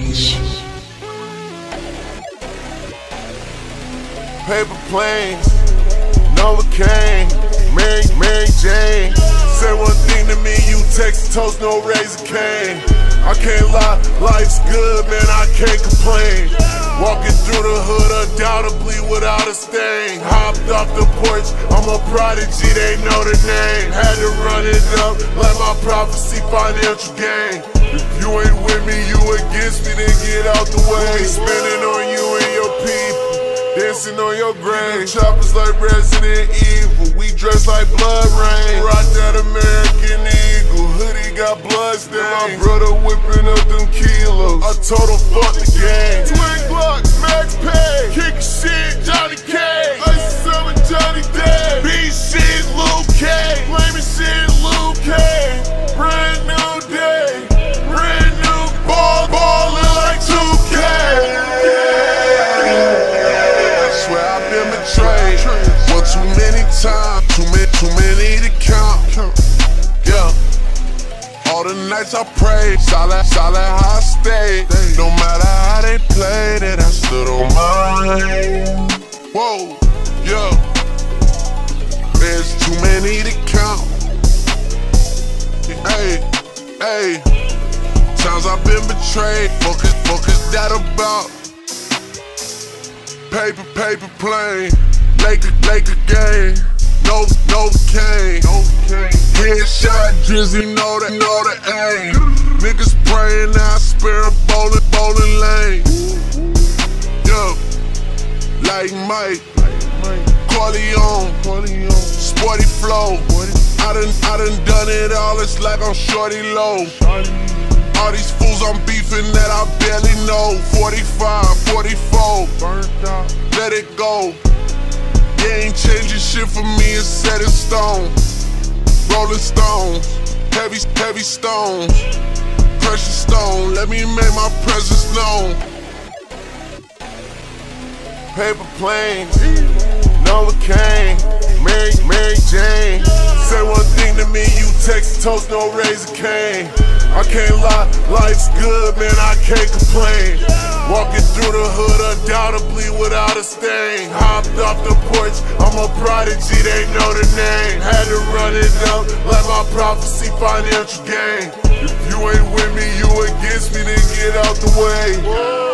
Rage. Paper planes, Novocaine, Mary Jane. Say one thing to me, you Texas toast, no Razor cane. I can't lie, life's good, man, I can't complain. Walking through the hood undoubtedly without a stain. Hopped off the porch, I'm a prodigy, they know the name. Had to run it up, let my prophecy financial gain. If you ain't with me, you against me, then get out the way. Spinning on you and your people, dancing on your grave. Choppers like Resident Evil, we dress like blood rain. Rock that American Eagle, hoodie got blood stain. My brother whipping up them kilos, I told him fuck the game. Twin Glocks, Max Pay, kicking shit, Johnny K. Ice selling Johnny Day, beat shit, Lil K. Flaming shit, Lil K. Brand new day, brand new ballin' like 2K. One too many times, too many to count. Yeah. All the nights I prayed, solid how I stayed. No matter how they played it, I stood on mine. Whoa, yeah. There's too many to count. Hey. Times I've been betrayed. Focus that about. Paper plane. Laker game, Novocaine. Headshot, Drizzy, know the aim. Niggas praying, I spirit bowling lane. Yo, like Mike, Corleone, sporty flow. I done it all, it's like I'm shorty low. All these fools I'm beefing that I barely know. 45, 44, burnt out, let it go. You ain't changing shit for me, it's set in stone. Rolling stones, heavy stones. Precious stone, let me make my presence known. Paper planes, Novocaine, Mary Jane. Say one thing to me, you Texas toast, no Razor cane. I can't lie, life's good, man, I can't complain. Walking through the hood undoubtedly without a stain. Hopped off the porch, I'm a prodigy, they know the name. Had to run it up, let my prophecy financial gain. If you ain't with me, you against me, then get out the way.